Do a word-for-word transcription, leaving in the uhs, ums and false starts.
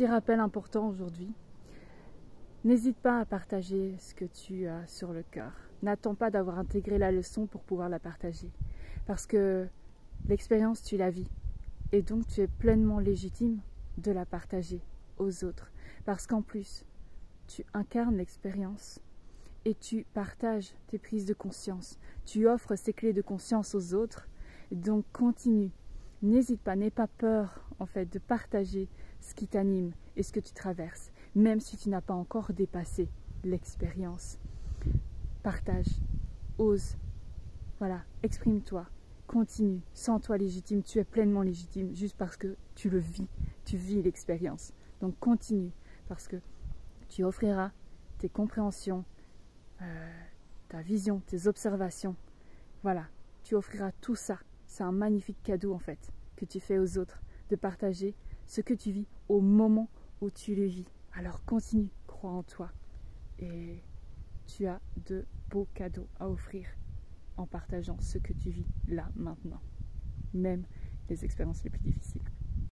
petit rappel important aujourd'hui. N'hésite pas à partager ce que tu as sur le cœur. N'attends pas d'avoir intégré la leçon pour pouvoir la partager. Parce que l'expérience, tu la vis. Et donc, tu es pleinement légitime de la partager aux autres. Parce qu'en plus, tu incarnes l'expérience et tu partages tes prises de conscience. Tu offres ces clés de conscience aux autres. Donc, continue. N'hésite pas, n'aie pas peur en fait de partager ce qui t'anime et ce que tu traverses, même si tu n'as pas encore dépassé l'expérience. Partage, ose, voilà, exprime-toi, continue, sens-toi légitime, tu es pleinement légitime juste parce que tu le vis, tu vis l'expérience. Donc continue parce que tu offriras tes compréhensions, euh, ta vision, tes observations, voilà, tu offriras tout ça. C'est un magnifique cadeau en fait que tu fais aux autres, de partager ce que tu vis au moment où tu le vis. Alors continue, crois en toi et tu as de beaux cadeaux à offrir en partageant ce que tu vis là, maintenant, même les expériences les plus difficiles.